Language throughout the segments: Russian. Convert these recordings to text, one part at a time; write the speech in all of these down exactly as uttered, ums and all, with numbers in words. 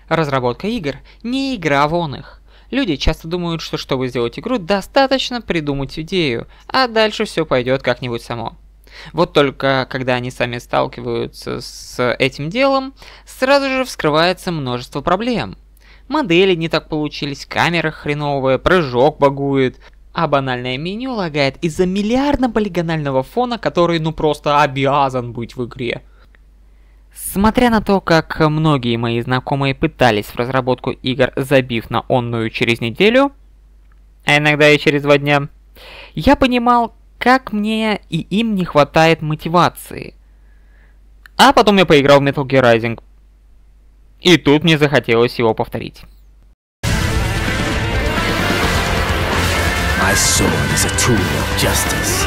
Разработка игр не игра вон их. Люди часто думают, что чтобы сделать игру, достаточно придумать идею, а дальше все пойдет как-нибудь само. Вот только когда они сами сталкиваются с этим делом, сразу же вскрывается множество проблем. Модели не так получились, камера хреновая, прыжок багует, а банальное меню лагает из-за миллиардно-полигонального фона, который ну просто обязан быть в игре. Смотря на то, как многие мои знакомые пытались в разработку игр, забив на онную через неделю, а иногда и через два дня, я понимал, как мне и им не хватает мотивации. А потом я поиграл в Metal Gear Rising, и тут мне захотелось его повторить. My sword is a tool of justice.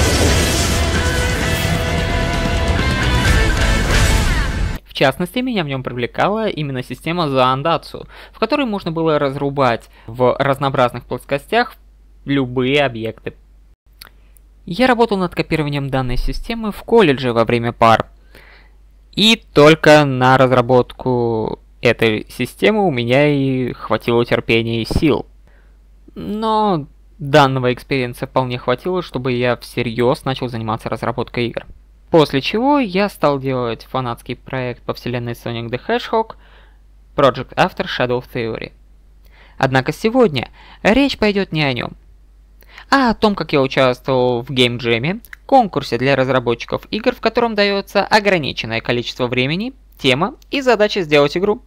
В частности, меня в нем привлекала именно система Заандацу, в которой можно было разрубать в разнообразных плоскостях любые объекты. Я работал над копированием данной системы в колледже во время пар. И только на разработку этой системы у меня и хватило терпения и сил. Но данного экспириенса вполне хватило, чтобы я всерьез начал заниматься разработкой игр. После чего я стал делать фанатский проект по вселенной Sonic the Hedgehog Project After Shadow Theory. Однако сегодня речь пойдет не о нем, а о том, как я участвовал в Game Jam, конкурсе для разработчиков игр, в котором дается ограниченное количество времени, тема и задача сделать игру.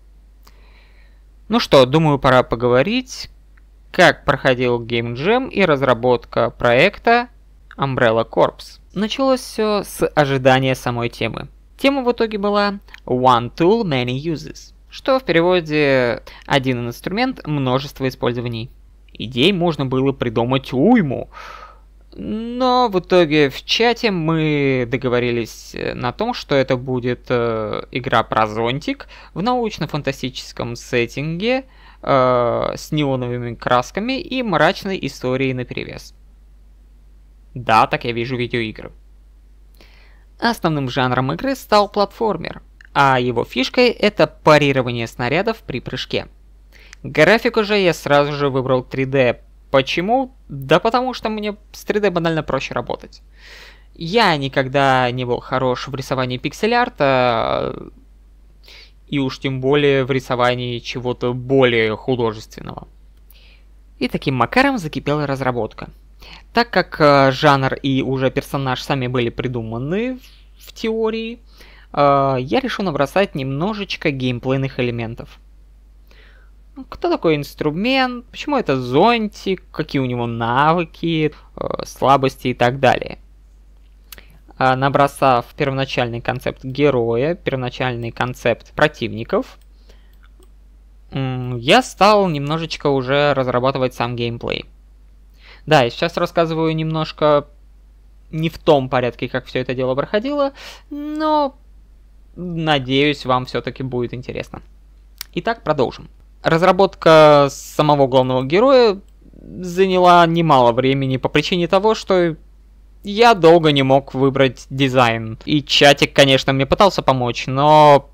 Ну что, думаю, пора поговорить, как проходил Game Jam и разработка проекта Umbrella Corps. Началось все с ожидания самой темы. Тема в итоге была One Tool, Many Uses, что в переводе один инструмент, множество использований. Идей можно было придумать уйму, но в итоге в чате мы договорились на том, что это будет э, игра про зонтик в научно-фантастическом сеттинге э, с неоновыми красками и мрачной историей наперевес. Да, так я вижу видеоигры. Основным жанром игры стал платформер, а его фишкой это парирование снарядов при прыжке. Графику же я сразу же выбрал три дэ. Почему? Да потому что мне с три дэ банально проще работать. Я никогда не был хорош в рисовании пиксель-арта, и уж тем более в рисовании чего-то более художественного. И таким макаром закипела разработка. Так как э, жанр и уже персонаж сами были придуманы в теории, э, я решил набросать немножечко геймплейных элементов. Кто такой инструмент, почему это зонтик, какие у него навыки, э, слабости и так далее. Э, набросав первоначальный концепт героя, первоначальный концепт противников, э, я стал немножечко уже разрабатывать сам геймплей. Да, я сейчас рассказываю немножко не в том порядке, как все это дело проходило, но надеюсь, вам все-таки будет интересно. Итак, продолжим. Разработка самого главного героя заняла немало времени по причине того, что я долго не мог выбрать дизайн. И чатик, конечно, мне пытался помочь, но...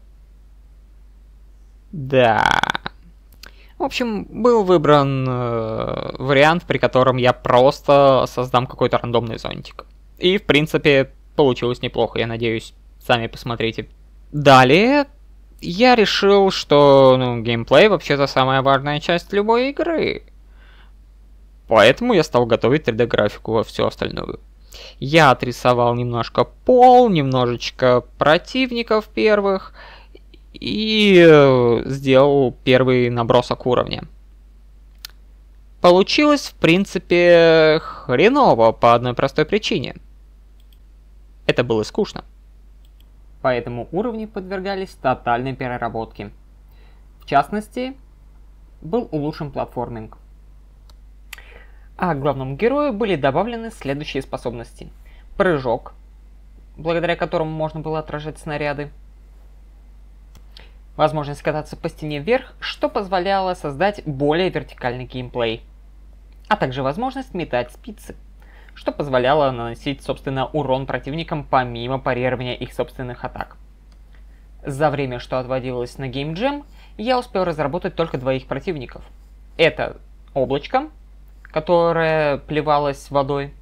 Да... В общем, был выбран э, вариант, при котором я просто создам какой-то рандомный зонтик. И, в принципе, получилось неплохо, я надеюсь, сами посмотрите. Далее, я решил, что ну, геймплей вообще-то самая важная часть любой игры. Поэтому я стал готовить три дэ-графику во всю остальную. Я отрисовал немножко пол, немножечко противников первых, и э, сделал первый набросок уровня. Получилось, в принципе, хреново по одной простой причине. Это было скучно. Поэтому уровни подвергались тотальной переработке. В частности, был улучшен платформинг. А к главному герою были добавлены следующие способности. Прыжок, благодаря которому можно было отражать снаряды. Возможность кататься по стене вверх, что позволяло создать более вертикальный геймплей. А также возможность метать спицы, что позволяло наносить, собственно, урон противникам помимо парирования их собственных атак. За время, что отводилось на Game Jam, я успел разработать только двоих противников. Это облачко, которое плевалось водой,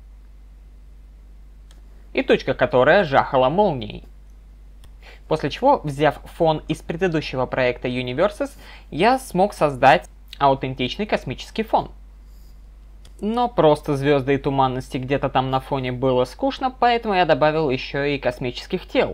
и тучка, которая жахала молнией. После чего, взяв фон из предыдущего проекта Universes, я смог создать аутентичный космический фон. Но просто звезды и туманности где-то там на фоне было скучно, поэтому я добавил еще и космических тел,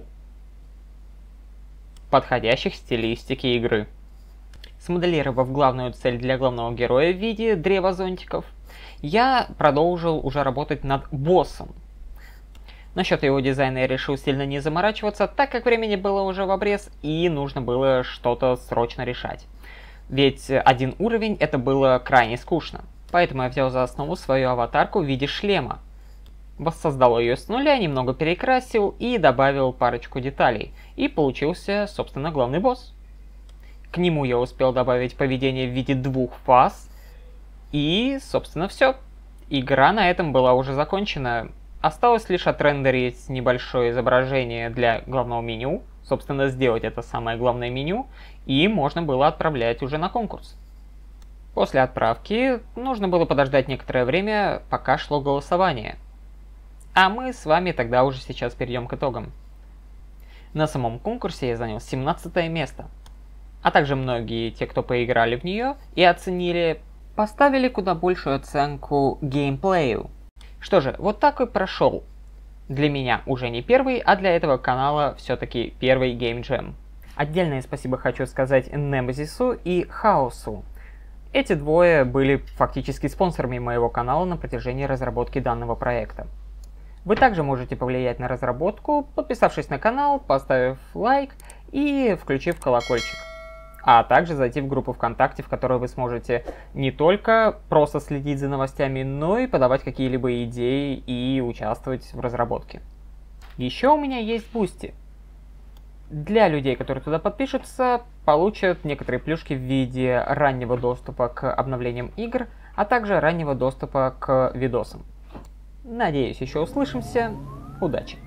подходящих стилистике игры. Смоделировав главную цель для главного героя в виде древа зонтиков, я продолжил уже работать над боссом. Насчет его дизайна я решил сильно не заморачиваться, так как времени было уже в обрез и нужно было что-то срочно решать. Ведь один уровень это было крайне скучно. Поэтому я взял за основу свою аватарку в виде шлема. Воссоздал ее с нуля, немного перекрасил и добавил парочку деталей. И получился, собственно, главный босс. К нему я успел добавить поведение в виде двух фаз. И, собственно, все. Игра на этом была уже закончена. Осталось лишь отрендерить небольшое изображение для главного меню, собственно, сделать это самое главное меню, и можно было отправлять уже на конкурс. После отправки нужно было подождать некоторое время, пока шло голосование. А мы с вами тогда уже сейчас перейдем к итогам. На самом конкурсе я занял семнадцатое место, а также многие те, кто поиграли в нее и оценили, поставили куда большую оценку геймплею. Что же, вот так и прошел. Для меня уже не первый, а для этого канала все-таки первый Game Jam. Отдельное спасибо хочу сказать Немезису и Хаосу. Эти двое были фактически спонсорами моего канала на протяжении разработки данного проекта. Вы также можете повлиять на разработку, подписавшись на канал, поставив лайк и включив колокольчик. А также зайти в группу ВКонтакте, в которой вы сможете не только просто следить за новостями, но и подавать какие-либо идеи и участвовать в разработке. Еще у меня есть Boosty. Для людей, которые туда подпишутся, получат некоторые плюшки в виде раннего доступа к обновлениям игр, а также раннего доступа к видосам. Надеюсь, еще услышимся. Удачи!